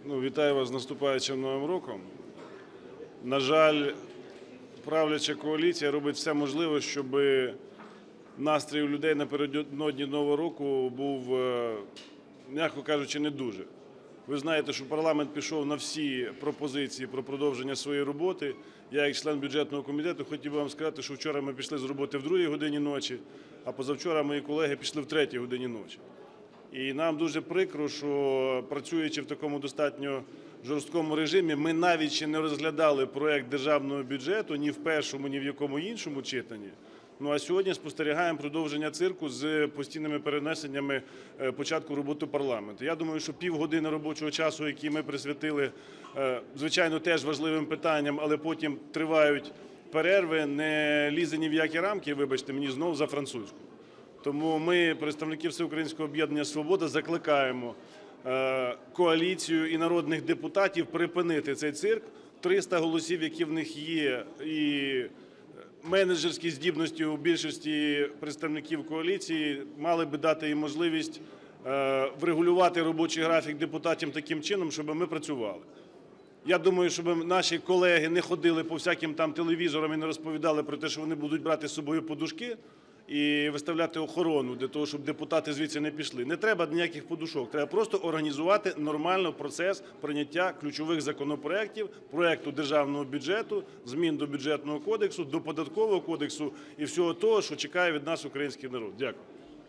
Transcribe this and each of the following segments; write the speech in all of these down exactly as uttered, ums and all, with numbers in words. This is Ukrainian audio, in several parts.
Ну, вітаю вас з наступаючим Новим роком. На жаль, правляча коаліція робить все можливе, щоб настрій у людей напередодні Нового року був, м'яко кажучи, не дуже. Ви знаєте, що парламент пішов на всі пропозиції про продовження своєї роботи. Я, як член бюджетного комітету, хотів би вам сказати, що вчора ми пішли з роботи в другій годині ночі, а позавчора мої колеги пішли в третій годині ночі. І нам дуже прикро, що працюючи в такому достатньо жорсткому режимі, ми навіть ще не розглядали проект державного бюджету ні в першому, ні в якому іншому читанні. Ну а сьогодні спостерігаємо продовження цирку з постійними перенесеннями початку роботи парламенту. Я думаю, що півгодини робочого часу, який ми присвятили, звичайно, теж важливим питанням, але потім тривають перерви, не лізе ні в які рамки, вибачте мені, знову за французьку. Тому ми, представники Всеукраїнського об'єднання «Свобода», закликаємо коаліцію і народних депутатів припинити цей цирк. триста голосів, які в них є, і менеджерські здібності у більшості представників коаліції мали би дати їм можливість врегулювати робочий графік депутатів таким чином, щоб ми працювали. Я думаю, щоб наші колеги не ходили по всяким там телевізорам і не розповідали про те, що вони будуть брати з собою подушки і виставляти охорону для того, щоб депутати звідси не пішли. Не треба ніяких подушок, треба просто організувати нормально процес прийняття ключових законопроєктів, проєкту державного бюджету, змін до Бюджетного кодексу, до Податкового кодексу і всього того, що чекає від нас український народ. Дякую.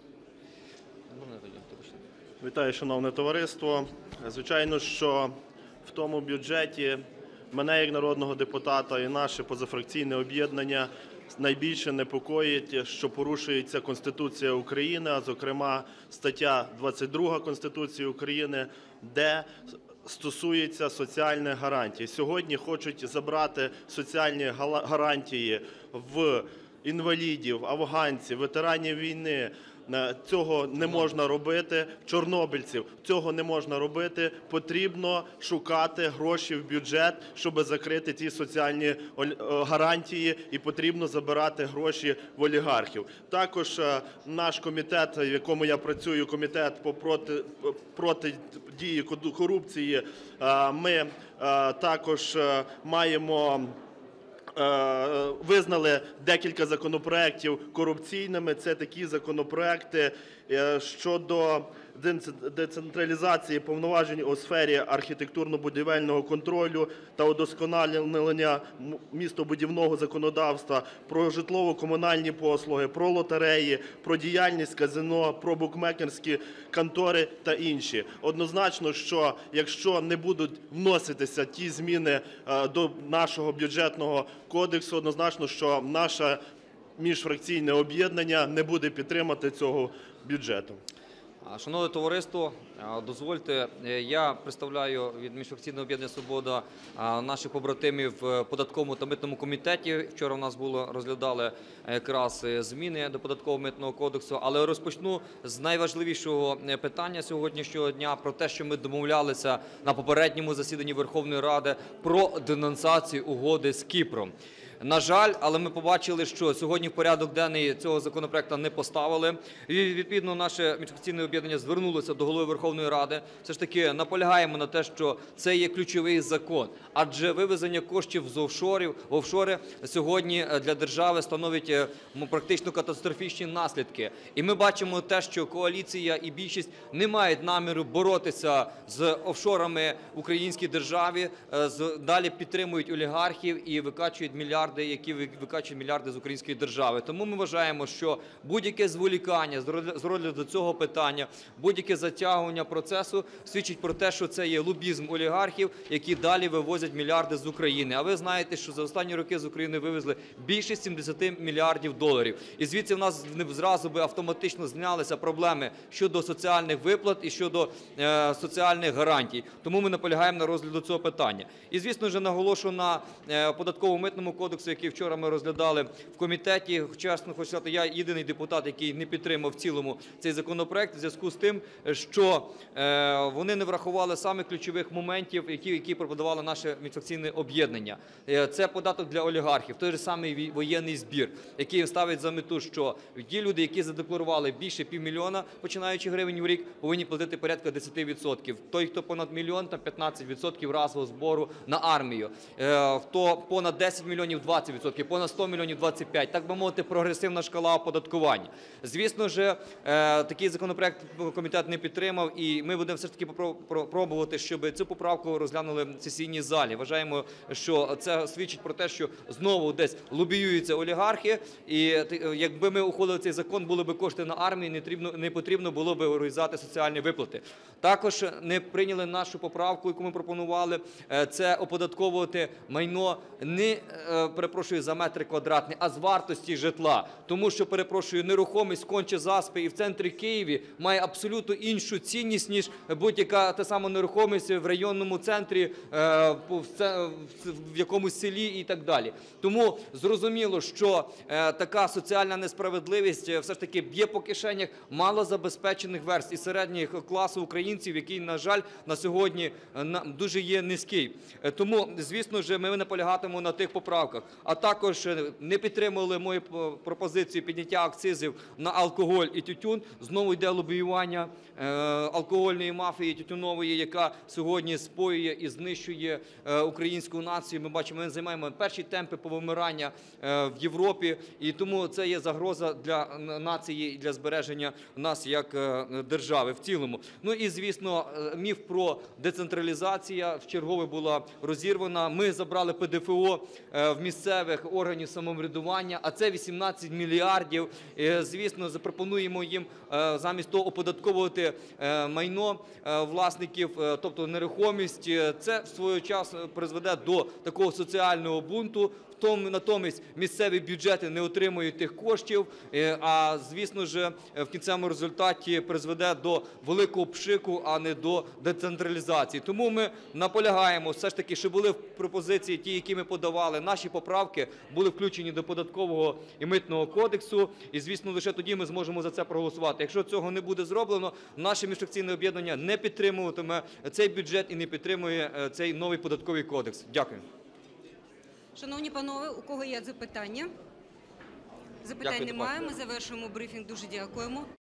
Вітаю, шановне товариство. Звичайно, що в тому бюджеті мене як народного депутата і наше позафракційне об'єднання найбільше непокоїть, що порушується Конституція України, а зокрема стаття двадцять друга Конституції України, де стосується соціальних гарантій. Сьогодні хочуть забрати соціальні гарантії в інвалідів, афганців, ветеранів війни. Цього не можна робити, чорнобильців. Цього не можна робити. Потрібно шукати гроші в бюджет, щоб закрити ці соціальні гарантії, і потрібно забирати гроші в олігархів. Також наш комітет, в якому я працюю, комітет по проти, протидії корупції, ми також маємо визнали декілька законопроєктів корупційними. Це такі законопроєкти щодо децентралізації повноважень у сфері архітектурно-будівельного контролю та удосконалення містобудівного законодавства, про житлово-комунальні послуги, про лотереї, про діяльність казино, про букмекерські контори та інші. Однозначно, що якщо не будуть вноситися ті зміни до нашого бюджетного кодексу, однозначно, що наше міжфракційне об'єднання не буде підтримати цього бюджету. Шановне товариство, дозвольте, я представляю від міжфракційного об'єднання «Свобода» наших побратимів в податковому та митному комітеті. Вчора в нас було, розглядали якраз зміни до Податкового митного кодексу, але розпочну з найважливішого питання сьогоднішнього дня про те, що ми домовлялися на попередньому засіданні Верховної Ради про денонсацію угоди з Кіпром. На жаль, але ми побачили, що сьогодні в порядок денний цього законопроекту не поставили. І, відповідно, наше міжфракційне об'єднання звернулося до Голови Верховної Ради. Все ж таки наполягаємо на те, що це є ключовий закон. Адже вивезення коштів з офшорів, в офшори сьогодні для держави становить практично катастрофічні наслідки. І ми бачимо те, що коаліція і більшість не мають наміру боротися з офшорами в українській державі, далі підтримують олігархів і викачують мільярди, які викачують мільярди з української держави. Тому ми вважаємо, що будь-яке зволікання з розгляду цього питання, будь-яке затягування процесу свідчить про те, що це є лобізм олігархів, які далі вивозять мільярди з України. А ви знаєте, що за останні роки з України вивезли більше сімдесят мільярдів доларів. І звідси в нас зразу би автоматично знялися проблеми щодо соціальних виплат і щодо е, соціальних гарантій. Тому ми наполягаємо на розгляду цього питання. І, звісно ж, наголошую на е, податково-митному кодексі кодексу, який вчора ми розглядали в комітеті. Чесно хочу сказати, я єдиний депутат, який не підтримав в цілому цей законопроект в зв'язку з тим, що е, вони не врахували саме ключових моментів, які, які пропонувало наше міжфракційне об'єднання. Е, це податок для олігархів, той же самий воєнний збір, який ставить за мету, що ті люди, які задекларували більше півмільйона, починаючи гривень в рік, повинні платити порядка десять відсотків. Той, хто понад мільйон, там п'ятнадцять відсотків разового збору на армію. Е, хто понад десять мільйонів – двадцять відсотків, понад сто мільйонів – двадцять п'ять. Так би мовити, прогресивна шкала оподаткування. Звісно ж, е, такий законопроект комітет не підтримав, і ми будемо все ж таки пробувати, щоб цю поправку розглянули в сесійній залі. Вважаємо, що це свідчить про те, що знову десь лобіюються олігархи, і якби ми ухвалили цей закон, були б кошти на армію, не потрібно, не потрібно було б урізати соціальні виплати. Також не прийняли нашу поправку, яку ми пропонували, це оподатковувати майно не, перепрошую, за метр квадратний, а з вартості житла. Тому що, перепрошую, нерухомість в Конча-Заспі і в центрі Києві має абсолютно іншу цінність, ніж будь-яка та сама нерухомість в районному центрі, в якомусь селі і так далі. Тому зрозуміло, що така соціальна несправедливість все ж таки б'є по кишенях малозабезпечених верств і середніх класу українців, який, на жаль, на сьогодні дуже є низький. Тому, звісно ж, ми наполягатимемо на тих поправках. А також не підтримували мою пропозицію підняття акцизів на алкоголь і тютюн. Знову йде лобіювання алкогольної мафії тютюнової, яка сьогодні споює і знищує українську націю. Ми бачимо, ми займаємо перші темпи повимирання в Європі, і тому це є загроза для нації і для збереження нас як держави в цілому. Ну і, звісно, міф про децентралізацію вчергове була розірвана. Ми забрали Пе Де Фе О в місцевих органів самоврядування, а це вісімнадцять мільярдів. Звісно, запропонуємо їм замість того оподатковувати майно власників, тобто нерухомість. Це в свій час призведе до такого соціального бунту. Натомість місцеві бюджети не отримують тих коштів, а, звісно ж, в кінцевому результаті призведе до великого пшику, а не до децентралізації. Тому ми наполягаємо все ж таки, що були пропозиції, ті, які ми подавали, наші поправки були включені до Податкового і Митного кодексу, і, звісно, лише тоді ми зможемо за це проголосувати. Якщо цього не буде зроблено, наше міжфракційне об'єднання не підтримуватиме цей бюджет і не підтримує цей новий Податковий кодекс. Дякую. Шановні панове, у кого є запитання? Запитань Дякую, немає. Ми завершуємо брифінг. Дуже дякуємо.